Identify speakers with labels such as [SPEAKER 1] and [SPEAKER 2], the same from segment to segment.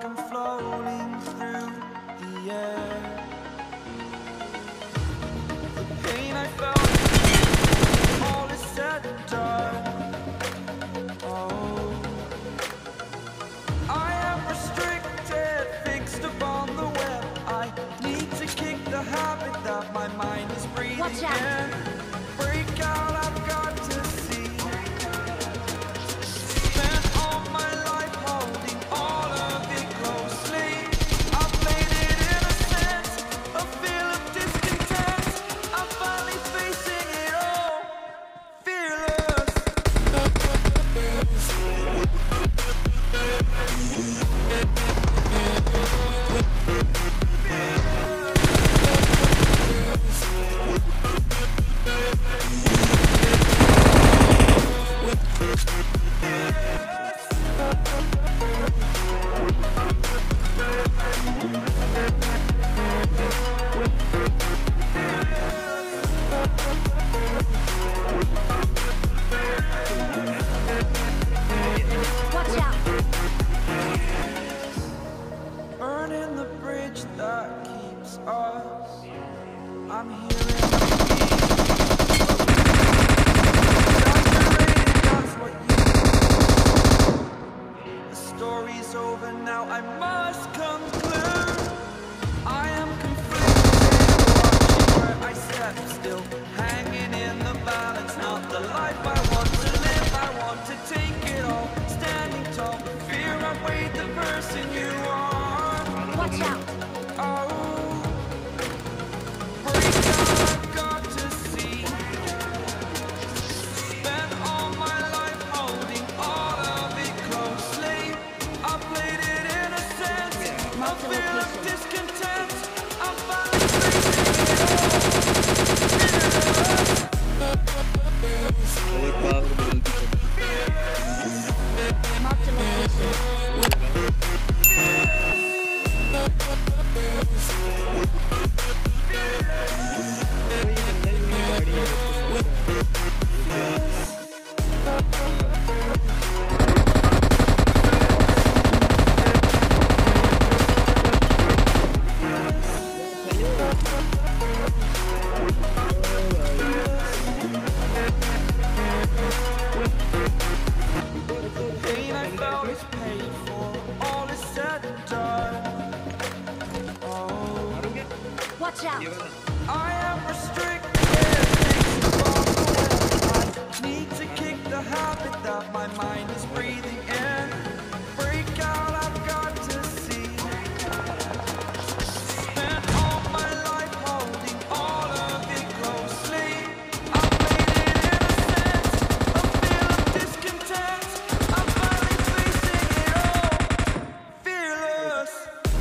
[SPEAKER 1] like I'm floating through the air. The pain I felt, all is said and done. Oh, I am restricted, fixed upon the web. I need to kick the habit that my mind is breathing in. Break out, I've got to see. Spent all my life holding all of it closely. I played it innocent, a feel of discontent. I'm finally facing it all, fearless. Burning the bridge that keeps us. I'm hearing the beat. That's what you do. The story's over now, I must conclude. I am conflicted, watching where I step still, hanging in the balance. Not the life I want to live, I want to take it all. Standing tall, fear outweighed the person you are.
[SPEAKER 2] Watch out!
[SPEAKER 1] Oh, break out, I've got to see. Spent all my life holding all of it closely. I played it innocent, a feel of discontent. I'm finally facing it all.
[SPEAKER 2] Mark the location.
[SPEAKER 1] Pain I felt is paid for, all is said and done. Oh,
[SPEAKER 2] Watch out!
[SPEAKER 1] I am restricted, fixed upon the web. I need to kick the habit that my mind is breathing in. Break out, I've got to see. Spent all my life holding all of it closely. I played it innocent, a feel of discontent. I'm finally facing it all, fearless.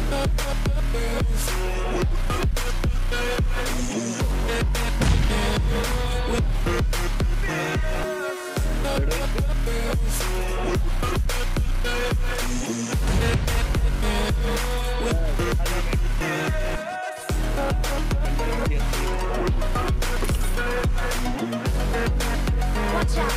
[SPEAKER 2] Watch out!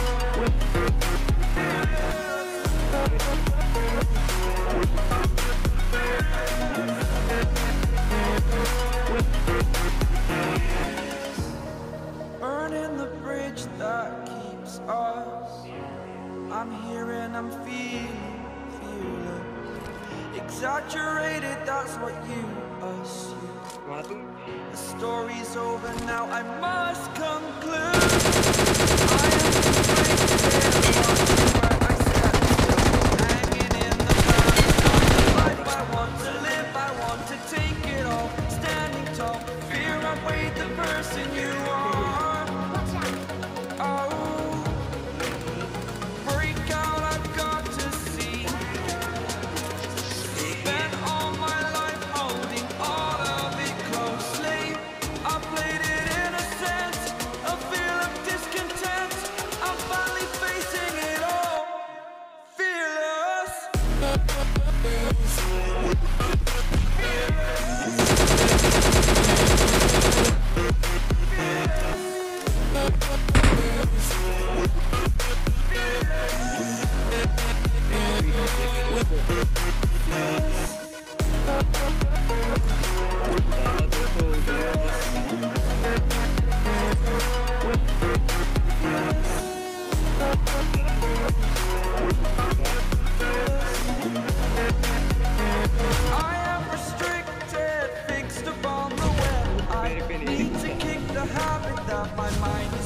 [SPEAKER 1] Burning the bridge that keeps us. I'm here and I'm feeling fearless. Exaggerated, that's what you assume. The story's over now, I must conclude. I am conflicted, watching where I step still, hanging in the balance. Not the life I want to live, I want to take it all. Standing tall, fear outweighed the person you are.
[SPEAKER 2] Watch out!
[SPEAKER 1] Oh, break out, I've got to see. Spent all my life holding all of it closely. I played it innocent, a that my mind is